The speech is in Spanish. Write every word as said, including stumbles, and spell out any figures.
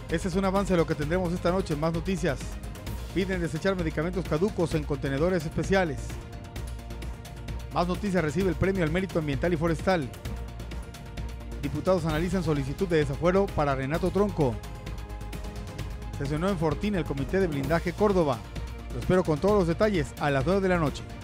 Este es un avance de lo que tendremos esta noche en Más Noticias. Piden desechar medicamentos caducos en contenedores especiales. Más Noticias recibe el premio al mérito ambiental y forestal. Diputados analizan solicitud de desafuero para Renato Tronco. Sesionó en Fortín el Comité de Blindaje Córdoba. Lo espero con todos los detalles a las nueve de la noche.